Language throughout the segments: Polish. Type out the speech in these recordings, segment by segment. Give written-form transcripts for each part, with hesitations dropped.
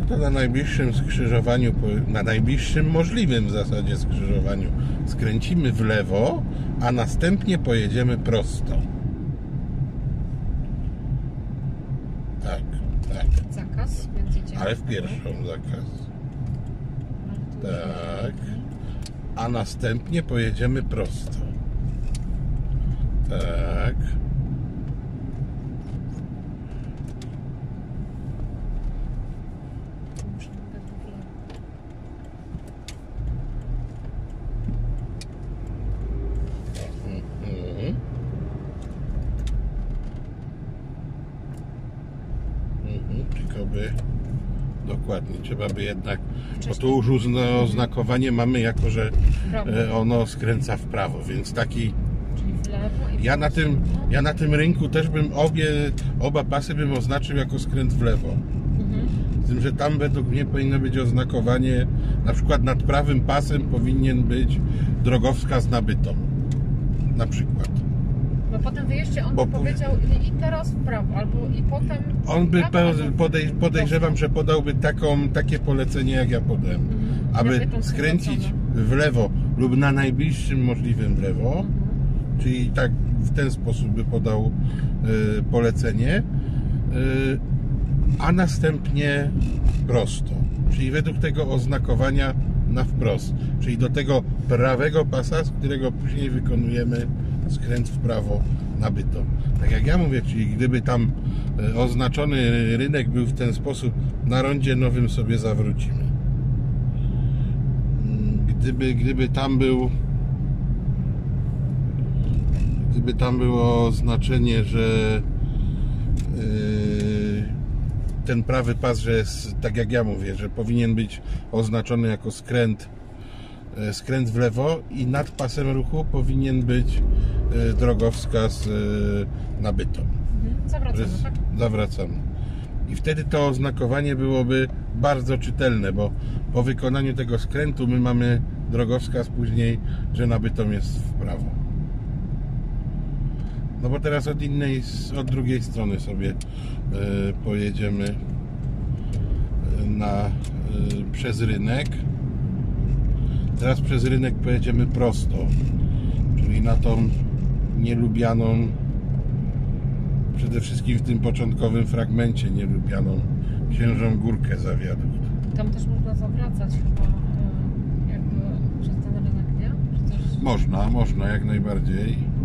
To na najbliższym skrzyżowaniu, na najbliższym możliwym w zasadzie skrzyżowaniu skręcimy w lewo, a następnie pojedziemy prosto. Tak, tak. Zakaz, więc idziemy. Ale w pierwszą zakaz. Tak. A następnie pojedziemy prosto. Tak. Tylko by dokładnie, trzeba by jednak, bo tu już oznakowanie mamy jako, że ono skręca w prawo, więc taki. Ja na tym rynku też bym oba pasy bym oznaczył jako skręt w lewo. Z tym, że tam według mnie powinno być oznakowanie, na przykład nad prawym pasem powinien być drogowskaz na Bytom. Na przykład. No po tym wyjeździe on by powiedział i teraz w prawo, albo i potem. On by podejrzewam, że podałby takie polecenie, jak ja podałem. Aby skręcić w lewo lub na najbliższym możliwym w lewo. Czyli tak w ten sposób by podał polecenie, a następnie prosto, czyli według tego oznakowania na wprost, czyli do tego prawego pasa, z którego później wykonujemy skręt w prawo na Bytom. Tak jak ja mówię, czyli gdyby tam oznaczony rynek był w ten sposób, na rondzie nowym sobie zawrócimy. Gdyby tam było znaczenie, że ten prawy pas, że jest, tak jak ja mówię, że powinien być oznaczony jako skręt w lewo i nad pasem ruchu powinien być drogowskaz na Bytom. Zawracamy, tak? Zawracamy. I wtedy to oznakowanie byłoby bardzo czytelne, bo po wykonaniu tego skrętu my mamy drogowskaz później, że na Bytom jest w prawo. No bo teraz od drugiej strony sobie pojedziemy przez rynek. Teraz przez rynek pojedziemy prosto, czyli na tą nielubianą, przede wszystkim w tym początkowym fragmencie nielubianą Księżą Górkę za wiadukt. Tam też można zawracać chyba jakby przez ten rynek, nie? Można jak najbardziej.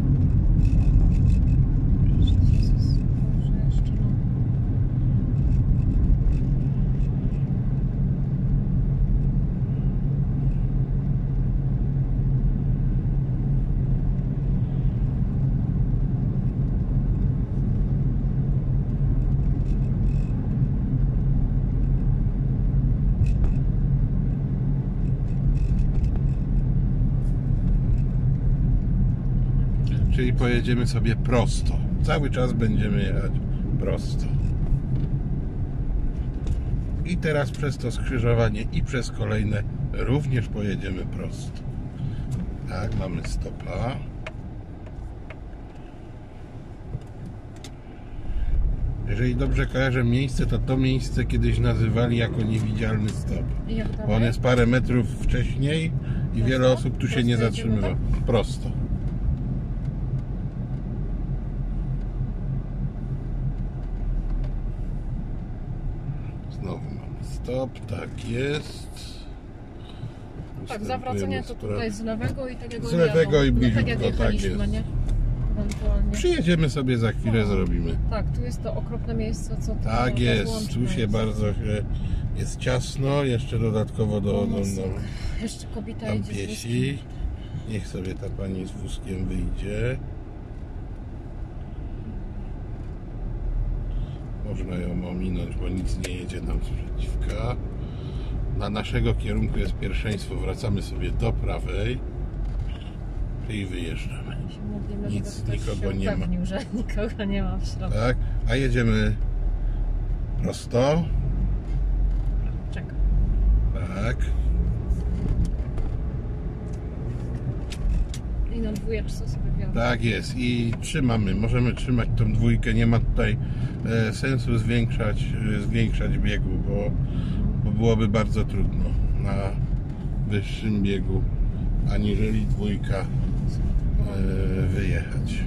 Czyli pojedziemy sobie prosto. Cały czas będziemy jechać prosto. I teraz przez to skrzyżowanie i przez kolejne również pojedziemy prosto. Tak, mamy stopa. Jeżeli dobrze kojarzę miejsce, to miejsce kiedyś nazywali jako niewidzialny stop. Bo on jest parę metrów wcześniej i wiele osób tu się nie zatrzymywa. Prosto. Znowu mamy stop, tak jest. Tak, zawracanie to tutaj z lewego i takiego z lewego i bliźniutko, tak jak jechaliśmy, tak nie? Ewentualnie. Przyjedziemy sobie za chwilę, zrobimy. Tak, tu jest to okropne miejsce, co tak jest, tu się bardzo jest ciasno, jeszcze dodatkowo jeszcze kobieta tam idzie piesi. Niech sobie ta pani z wózkiem wyjdzie. Można ją ominąć, bo nic nie jedzie nam sprzeciwka. Na naszego kierunku jest pierwszeństwo, wracamy sobie do prawej i wyjeżdżamy. Nic, nikogo nie ma. Że nikogo nie ma w środku. Tak, a jedziemy prosto. Czekaj. Tak. I na dwójeczce sobie wiadomo. Tak jest i trzymamy, możemy trzymać tą dwójkę, nie ma tutaj sensu zwiększać biegu, bo byłoby bardzo trudno na wyższym biegu, aniżeli dwójka wyjechać.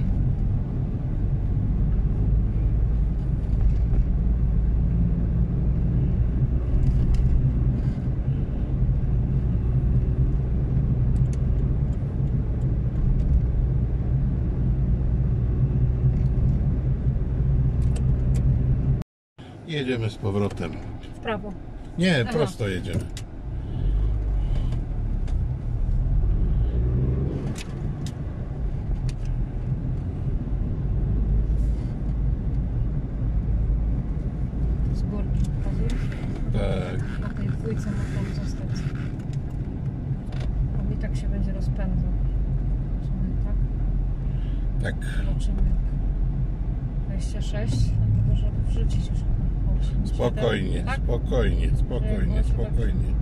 Jedziemy z powrotem. W prawo. Nie, Aha. prosto jedziemy. Z górki pokazujesz? Tak. Na tej dwójce można zostać. On i tak się będzie rozpędzał. Tak? Tak. Zobaczymy. 26, dlatego żeby wrzucić już chyba 8, Spokojnie, 7, tak? spokojnie.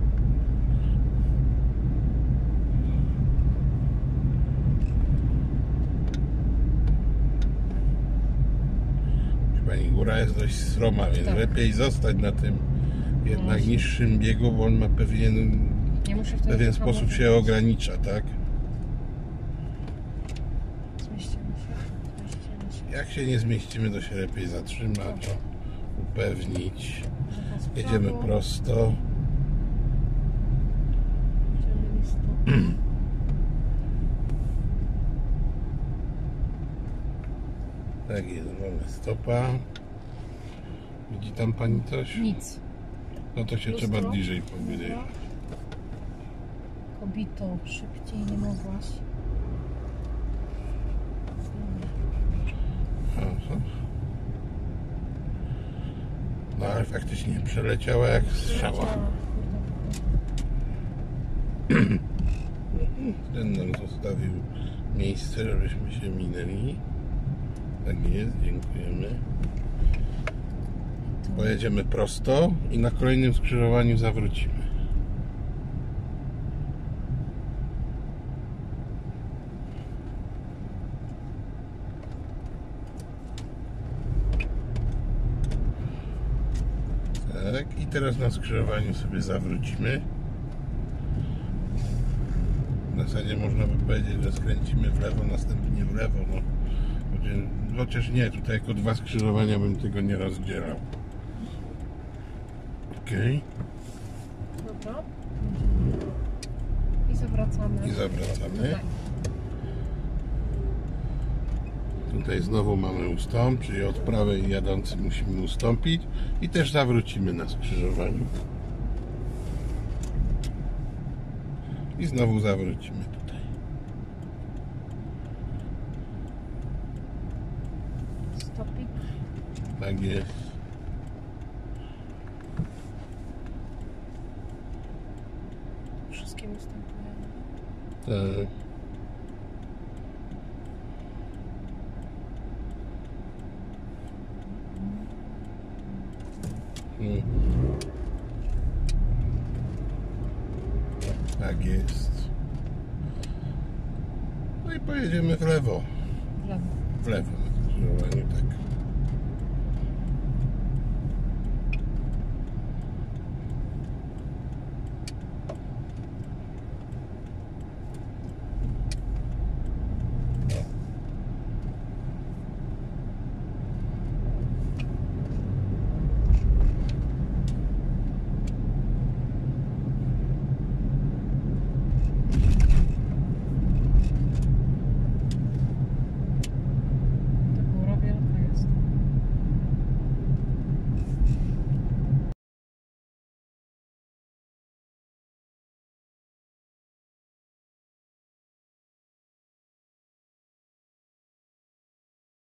Pani, góra jest dość stroma, więc Tak. lepiej zostać na tym jednak Właśnie. niższym biegu, bo on ma Nie muszę w wtedy pewien hamować. sposób się ogranicza, tak? Zmieścimy się. Jak się nie zmieścimy, to się lepiej zatrzymać, upewnić. Że to w Jedziemy prawo, prosto. będziemy listu. Tak jest, mamy stopa. Widzi tam pani coś? Nic. No to się Lustro. trzeba bliżej powiedzieć. Kobito, szybciej nie mogłaś. Aha. No ale faktycznie przeleciała jak strzała. Ten nam zostawił miejsce, żebyśmy się minęli. Tak jest, dziękujemy. Pojedziemy prosto i na kolejnym skrzyżowaniu zawrócimy. Tak, i teraz na skrzyżowaniu sobie zawrócimy. W zasadzie można by powiedzieć, że skręcimy w lewo, następnie w lewo. No. Chociaż nie, tutaj jako dwa skrzyżowania bym tego nie rozdzielał. Okej. Dobra. I zawracamy. I zawracamy. Tutaj. Tutaj znowu mamy ustąp, czyli od prawej jadący musimy ustąpić i też zawrócimy na skrzyżowaniu. I znowu zawrócimy tutaj. Stopik. Tak jest. Wszystkim ustępujemy. Tak. Tak jest. No i pojedziemy w lewo. W lewo. W lewo na skrzyżowaniu, tak.